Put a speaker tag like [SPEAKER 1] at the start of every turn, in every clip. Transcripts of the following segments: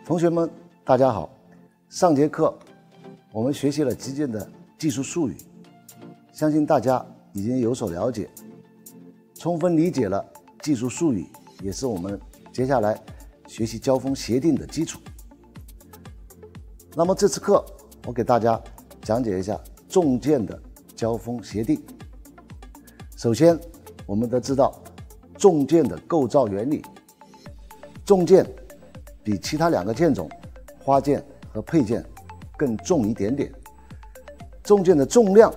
[SPEAKER 1] 同学们，大家好。上节课我们学习了击剑的技术术语，相信大家已经有所了解，充分理解了技术术语，也是我们接下来学习交锋协定的基础。那么这次课我给大家讲解一下重剑的交锋协定。首先，我们都知道重剑的构造原理。重剑比其他两个剑种花剑和佩剑更重一点点。重剑的重量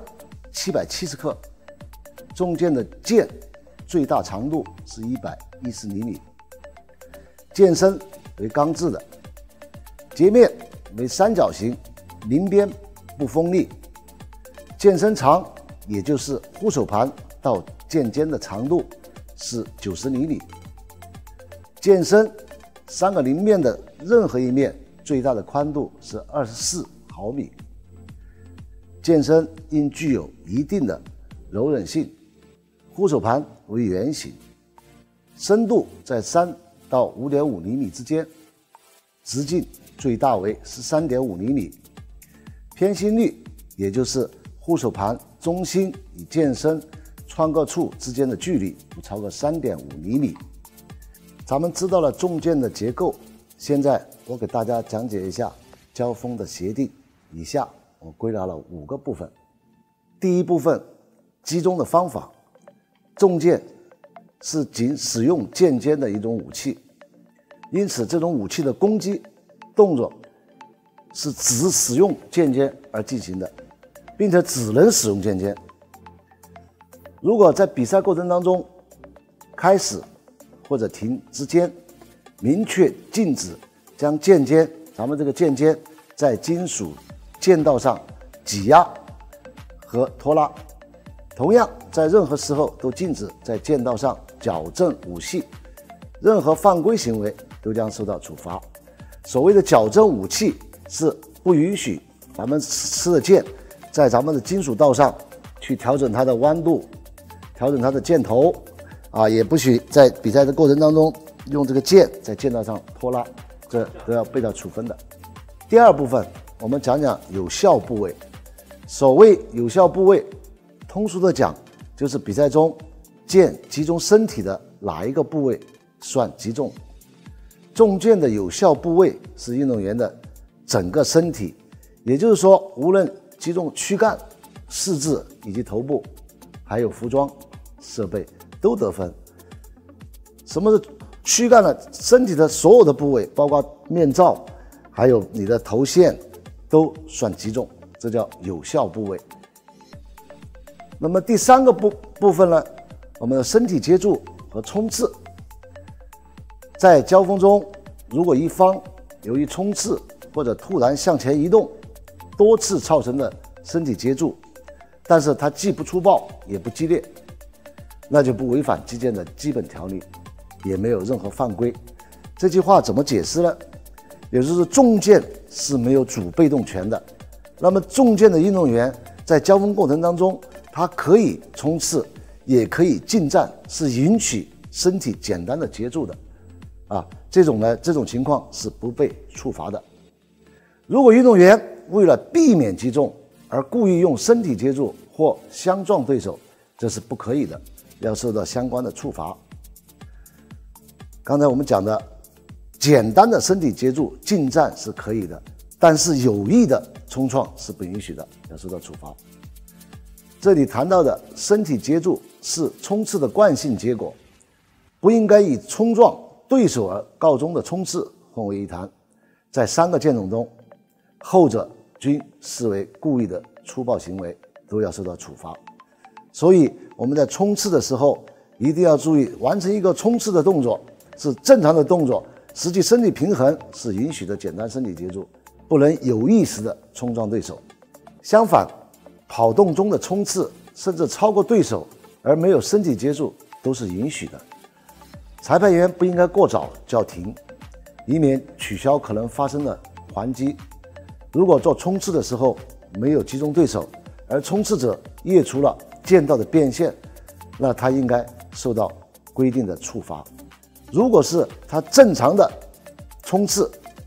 [SPEAKER 1] 770克，重剑的剑最大长度是110厘米，剑身为钢制的，截面为三角形，鳞边不锋利，剑身长也就是护手盘到剑尖的长度是90厘米。剑身3个鳞面的任何一面最大的宽度是24毫米。剑身应具有一定的柔韧性，护手盘为圆形，深度在3到5.5厘米之间，直径最大为13.5厘米，偏心率也就是护手盘中心与剑身穿割处之间的距离不超过3.5厘米。咱们知道了重剑的结构，现在我给大家讲解一下交锋的协定。以下我归纳了5个部分。第一部分，击中的方法。重剑是仅使用剑尖的一种武器，因此这种武器的攻击动作是只使用剑尖而进行的，并且只能使用剑尖。如果在比赛过程当中开始或者停之间明确禁止将剑尖，咱们这个剑尖在金属剑道上挤压和拖拉，同样在任何时候都禁止在剑道上矫正武器，任何犯规行为都将受到处罚。所谓的矫正武器是不允许咱们持的剑在咱们的金属道上去调整它的弯度，调整它的剑头也不许在比赛的过程当中用这个剑在剑道上拖拉，这都要被到处分的。第二部分，我们讲讲有效部位。所谓有效部位，通俗的讲就是比赛中剑击中身体的哪一个部位算击中。重剑的有效部位是运动员的整个身体，也就是说无论击中躯干、四肢以及头部，还有服装设备都得分。什么是躯干呢？身体的所有的部位，包括面罩，还有你的头线，都算击中，这叫有效部位。那么第三个部分呢，我们的身体接触和冲刺。在交锋中，如果一方由于冲刺或者突然向前移动，多次造成的身体接触，但是它既不粗暴也不激烈，那就不违反击剑的基本条例，也没有任何犯规。这句话怎么解释呢？也就是重剑是没有主被动权的。那么重剑的运动员在交锋过程当中，他可以冲刺，也可以近战，是允许身体简单的接触的。这种情况是不被处罚的。如果运动员为了避免击中而故意用身体接触或相撞对手，这是不可以的，要受到相关的处罚。刚才我们讲的简单的身体接触近战是可以的，但是有意的冲撞是不允许的，要受到处罚。这里谈到的身体接触是冲刺的惯性结果，不应该以冲撞对手而告终的冲刺混为一谈。在3个剑种中，后者均视为故意的粗暴行为，都要受到处罚。所以我们在冲刺的时候一定要注意，完成一个冲刺的动作是正常的动作，实际身体平衡是允许的简单身体接触，不能有意识的冲撞对手。相反，跑动中的冲刺甚至超过对手而没有身体接触都是允许的。裁判员不应该过早叫停，以免取消可能发生的还击。如果做冲刺的时候没有击中对手，而冲刺者越出了剑道的边线，那他应该受到规定的处罚。如果是他正常的冲刺，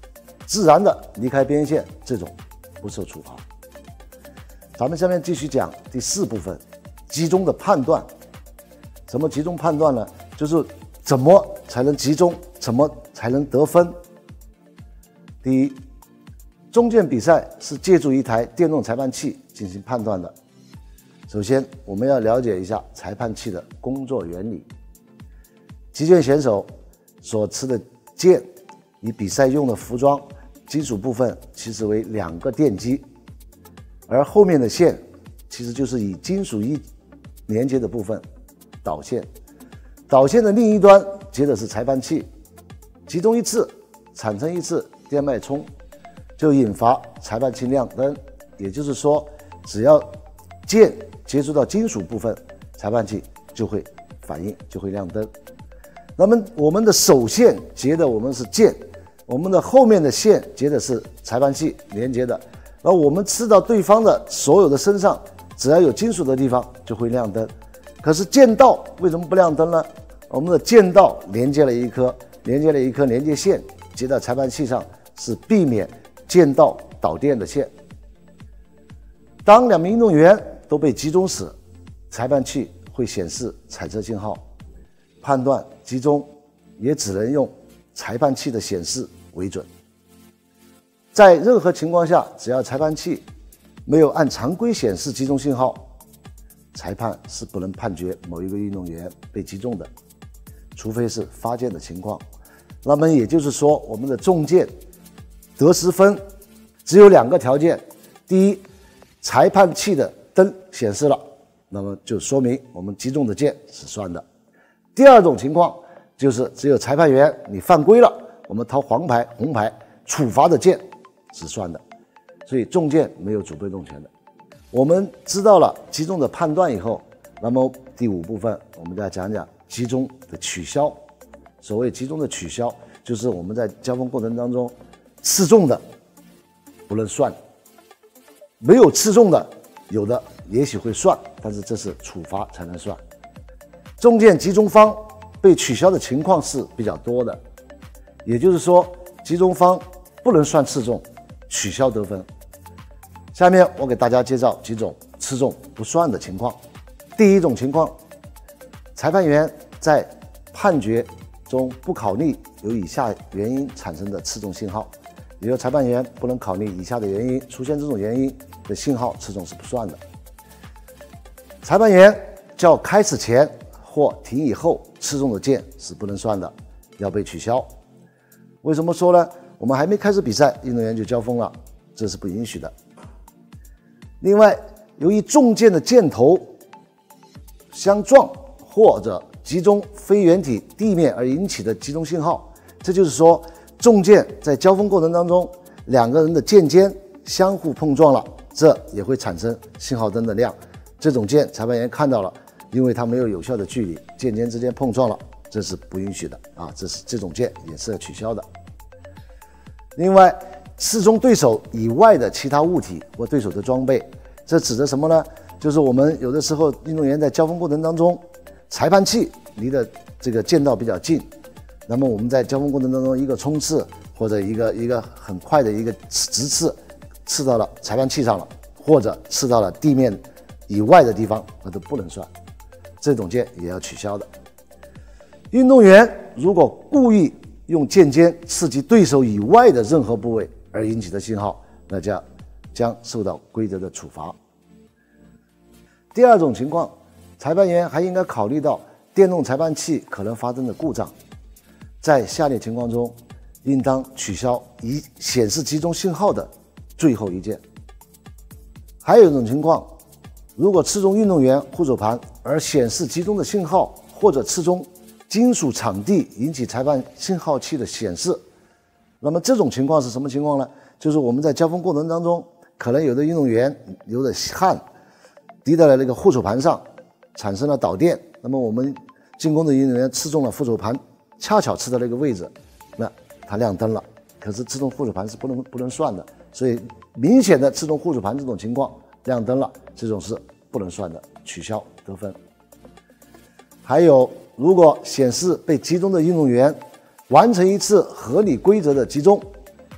[SPEAKER 1] 自然的离开边线，这种不受处罚。咱们下面继续讲第4部分，集中的判断。什么集中判断呢？就是怎么才能集中，怎么才能得分。第一，中剑比赛是借助一台电动裁判器进行判断的。首先，我们要了解一下裁判器的工作原理。击剑选手所持的剑与比赛用的服装金属部分其实为2个电机，而后面的线其实就是以金属衣连接的部分，导线。导线的另一端接的是裁判器，其中一次产生一次电脉冲，就引发裁判器亮灯。也就是说，只要剑接触到金属部分，裁判器就会反应，就会亮灯。那么我们的手线接的我们是剑，我们的后面的线接的是裁判器连接的，而我们刺到对方的所有的身上，只要有金属的地方就会亮灯。可是剑道为什么不亮灯呢？我们的剑道连接了一颗连接线接到裁判器上，是避免剑道导电的线。当2名运动员都被击中时，裁判器会显示彩色信号，判断击中也只能用裁判器的显示为准。在任何情况下，只要裁判器没有按常规显示击中信号，裁判是不能判决某一个运动员被击中的，除非是发剑的情况。那么也就是说，我们的中剑得10分，只有2个条件：第一，裁判器的灯显示了，那么就说明我们击中的剑是算的；第二种情况就是只有裁判员你犯规了，我们掏黄牌、红牌处罚的剑是算的。所以中剑没有主被动权的。我们知道了击中的判断以后，那么第5部分我们再讲讲击中的取消。所谓击中的取消，就是我们在交锋过程当中刺中的不能算，没有刺中的有的也许会算，但是这是处罚才能算。中剑击中方被取消的情况是比较多的，也就是说击中方不能算刺中，取消得分。下面我给大家介绍几种刺中不算的情况。第一种情况，裁判员在判决中不考虑由以下原因产生的刺中信号，也就是裁判员不能考虑以下的原因，出现这种原因的信号，刺中是不算的。裁判员较开始前或停以后刺中的剑是不能算的，要被取消。为什么说呢？我们还没开始比赛，运动员就交锋了，这是不允许的。另外，由于中剑的箭头相撞或者击中非圆体地面而引起的击中信号，这就是说中剑在交锋过程当中2个人的剑尖相互碰撞了，这也会产生信号灯的亮。这种剑裁判员看到了，因为它没有有效的距离，剑尖之间碰撞了，这是不允许的啊！这种剑也是要取消的。另外，刺中对手以外的其他物体或对手的装备，这指的什么呢？就是我们有的时候运动员在交锋过程当中，裁判器离的这个剑道比较近，那么我们在交锋过程当中一个冲刺或者一个很快的一个直刺，刺到了裁判器上了，或者刺到了地面以外的地方，那都不能算，这种剑也要取消的。运动员如果故意用剑尖刺激对手以外的任何部位而引起的信号，那将受到规则的处罚。第二种情况，裁判员还应该考虑到电动裁判器可能发生的故障，在下列情况中应当取消已显示击中信号的最后一剑。还有一种情况，如果刺中运动员护手盘而显示击中的信号，或者刺中金属场地引起裁判信号器的显示，那么这种情况是什么情况呢？就是我们在交锋过程当中，可能有的运动员流的汗滴到了那个护手盘上，产生了导电，那么我们进攻的运动员刺中了护手盘，恰巧刺到那个位置，那他亮灯了，可是刺中护手盘是不能算的，所以明显的刺中护手盘这种情况亮灯了，这种是不能算的，取消得分。还有，如果显示被击中的运动员完成一次合理规则的击中，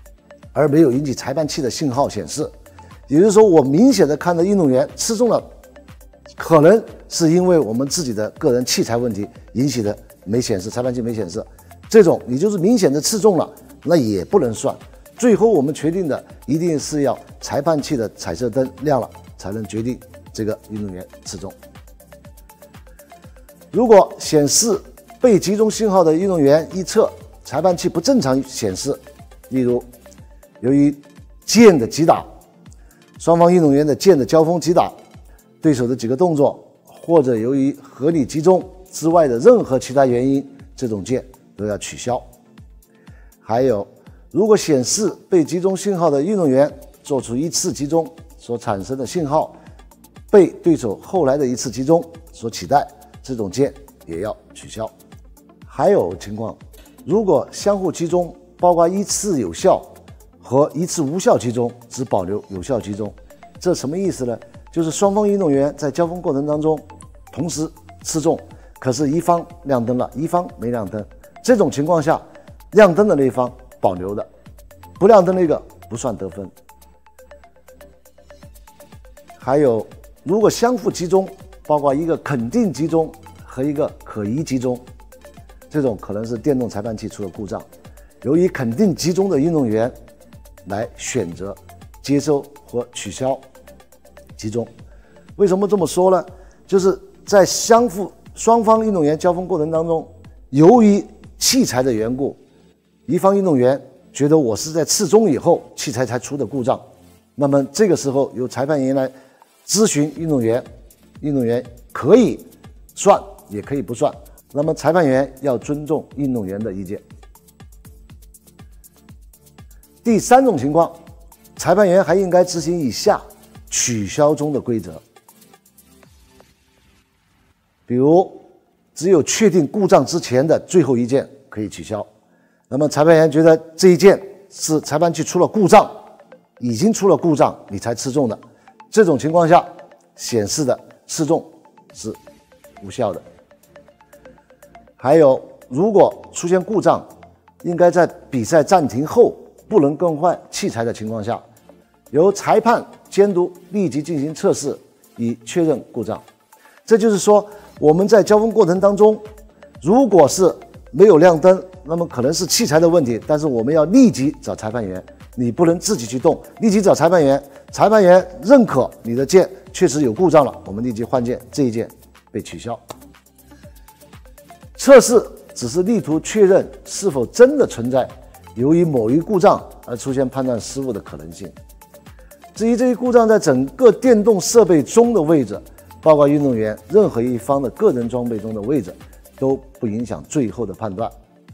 [SPEAKER 1] 而没有引起裁判器的信号显示。也就是说，我明显的看到运动员吃中了，可能是因为我们自己的个人器材问题引起的没显示，裁判器没显示，这种你就是明显的刺中了，那也不能算。最后我们决定的一定是要裁判器的彩色灯亮了，才能决定这个运动员刺中。如果显示被击中信号的运动员一侧裁判器不正常显示，例如由于剑的击打，双方运动员的剑的交锋击打，对手的几个动作，或者由于合理击中之外的任何其他原因，这种剑都要取消。还有，如果显示被击中信号的运动员做出一次击中所产生的信号被对手后来的一次击中所取代，这种剑也要取消。还有情况，如果相互击中包括一次有效和一次无效击中，只保留有效击中，这什么意思呢？就是双方运动员在交锋过程当中同时刺中，可是一方亮灯了，一方没亮灯。这种情况下，亮灯的那一方保留的，不亮灯那个不算得分。还有，如果相互击中，包括一个肯定击中和一个可疑击中，这种可能是电动裁判器出了故障，由于肯定击中的运动员来选择接收和取消击中。为什么这么说呢？就是在双方运动员交锋过程当中，由于器材的缘故，一方运动员觉得我是在刺中以后器材才出的故障，那么这个时候由裁判员来咨询运动员，运动员可以算也可以不算，那么裁判员要尊重运动员的意见。第三种情况，裁判员还应该执行以下取消中的规则。比如，只有确定故障之前的最后一件可以取消。那么裁判员觉得这一件是裁判器出了故障，已经出了故障你才刺中的，这种情况下显示的刺中是无效的。还有，如果出现故障，应该在比赛暂停后不能更换器材的情况下，由裁判监督立即进行测试，以确认故障。这就是说，我们在交锋过程当中，如果是没有亮灯，那么可能是器材的问题，但是我们要立即找裁判员，你不能自己去动，立即找裁判员，裁判员认可你的键确实有故障了，我们立即换键，这一键被取消。测试只是力图确认是否真的存在由于某一故障而出现判断失误的可能性。至于这一故障在整个电动设备中的位置，包括运动员任何一方的个人装备中的位置，都不影响最后的判断。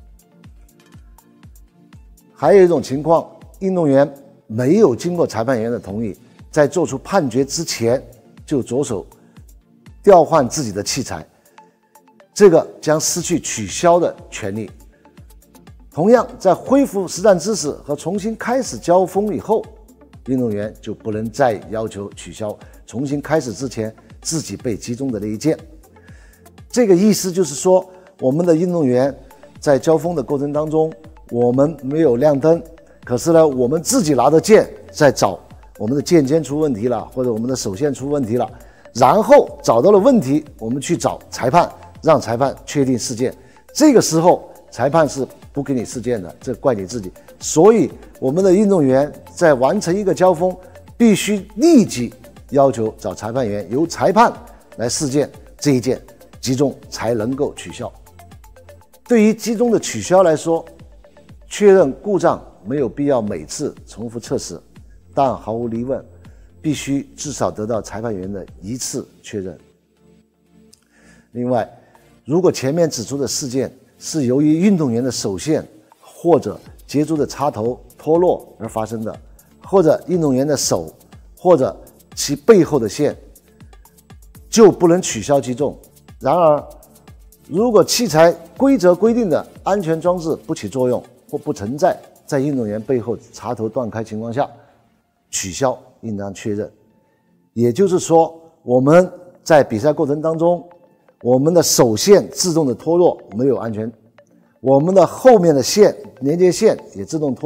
[SPEAKER 1] 还有一种情况，运动员没有经过裁判员的同意，在做出判决之前就着手调换自己的器材，这个将失去取消的权利。同样，在恢复实战知识和重新开始交锋以后，运动员就不能再要求取消重新开始之前自己被击中的那一键。这个意思就是说，我们的运动员在交锋的过程当中，我们没有亮灯，可是呢，我们自己拿着剑在找我们的剑尖出问题了，或者我们的手线出问题了，然后找到了问题，我们去找裁判，让裁判确定事件。这个时候，裁判是不给你事件的，这怪你自己。所以，我们的运动员在完成一个交锋，必须立即要求找裁判员，由裁判来事件，这一件击中才能够取消。对于击中的取消来说，确认故障没有必要每次重复测试，但毫无疑问，必须至少得到裁判员的一次确认。另外，如果前面指出的事件是由于运动员的手线或者接触的插头脱落而发生的，或者运动员的手或者其背后的线，就不能取消击中。然而，如果器材规则规定的安全装置不起作用或不存在在运动员背后插头断开情况下，取消应当确认。也就是说，我们在比赛过程当中，我们的手线自动的脱落没有安全，我们的后面的线连接线也自动脱落了，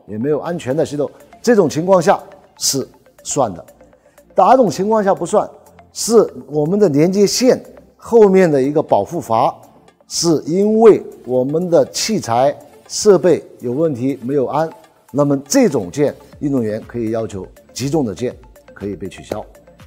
[SPEAKER 1] 也没有安全的系统，这种情况下是算的。哪种情况下不算？是我们的连接线后面的一个保护阀，是因为我们的器材设备有问题没有安，那么这种件运动员可以要求击中的件可以被取消。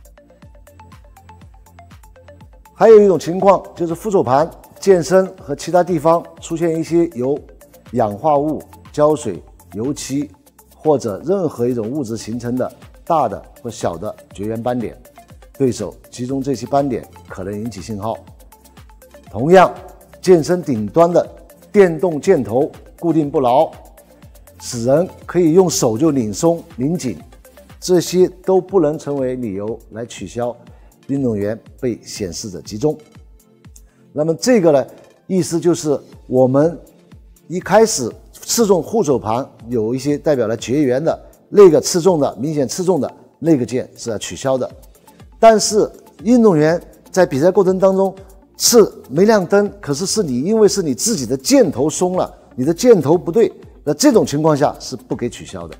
[SPEAKER 1] 还有一种情况就是副手盘、剑身和其他地方出现一些由氧化物、胶水、油漆或者任何一种物质形成的大的或小的绝缘斑点，对手击中这些斑点可能引起信号。同样，剑身顶端的电动箭头固定不牢，使人可以用手就拧松、拧紧，这些都不能成为理由来取消运动员被显示的击中。那么这个呢，意思就是我们一开始刺中护手盘有一些代表了绝缘的那个刺中的明显刺中的那个键是要取消的。但是运动员在比赛过程当中刺没亮灯，可是因为是你自己的箭头松了，你的箭头不对，那这种情况下是不给取消的。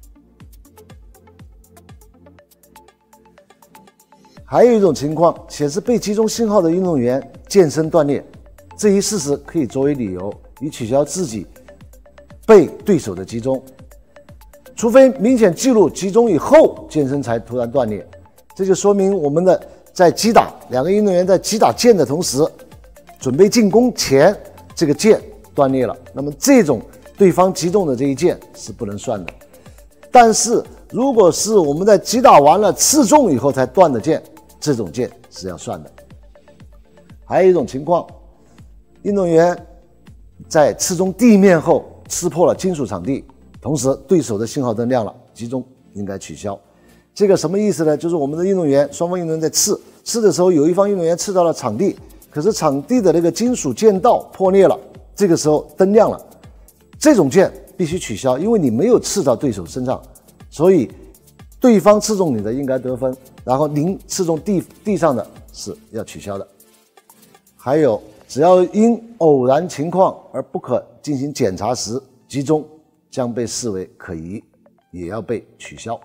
[SPEAKER 1] 还有一种情况，显示被击中信号的运动员剑身断裂，这一事实可以作为理由以取消自己被对手的击中，除非明显记录击中以后剑身才突然断裂，这就说明我们的在击打两个运动员在击打剑的同时，准备进攻前这个剑断裂了，那么这种对方击中的这一剑是不能算的。但是如果是我们在击打完了刺中以后才断的剑，这种剑是要算的。还有一种情况，运动员在刺中地面后刺破了金属场地，同时对手的信号灯亮了，击中应该取消。这个什么意思呢？就是我们的运动员双方运动员在刺的时候，有一方运动员刺到了场地，可是场地的那个金属剑道破裂了，这个时候灯亮了，这种剑必须取消，因为你没有刺到对手身上，所以对方刺中你的应该得分，然后您刺中地上的是要取消的。还有，只要因偶然情况而不可进行检查时击中，将被视为可疑，也要被取消。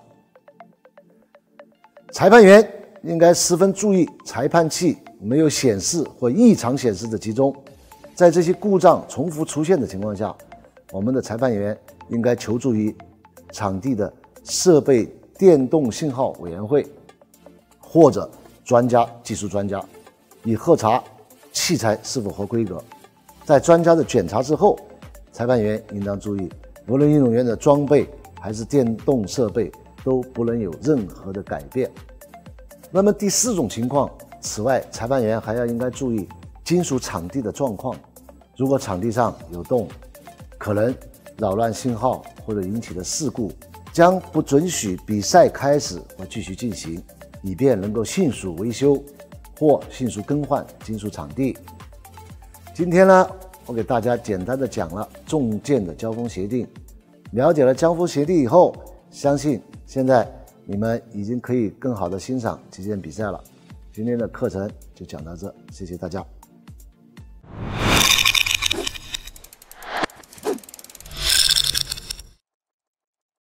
[SPEAKER 1] 裁判员应该十分注意裁判器没有显示或异常显示的击中，在这些故障重复出现的情况下，我们的裁判员应该求助于场地的设备电动信号委员会或者技术专家，以核查器材是否合规格。在专家的检查之后，裁判员应当注意，无论运动员的装备还是电动设备都不能有任何的改变。那么第四种情况，此外裁判员还要应该注意金属场地的状况，如果场地上有洞，可能扰乱信号或者引起的事故，将不准许比赛开始或继续进行，以便能够迅速维修或迅速更换金属场地。今天呢，我给大家简单的讲了重剑的交锋协定。了解了交锋协定以后，相信现在你们已经可以更好的欣赏击剑比赛了。今天的课程就讲到这，谢谢大家。